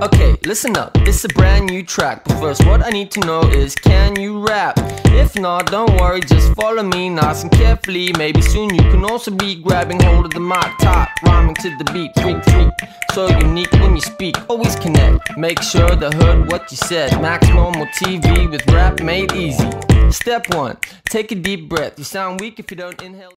Okay, listen up, it's a brand new track. But first what I need to know is, can you rap? If not, don't worry, just follow me nice and carefully. Maybe soon you can also be grabbing hold of the mic top, rhyming to the beat, tweak, tweak. So unique when you speak, always connect. Make sure they heard what you said. Max Normal TV with rap made easy. Step 1, take a deep breath. You sound weak if you don't inhale.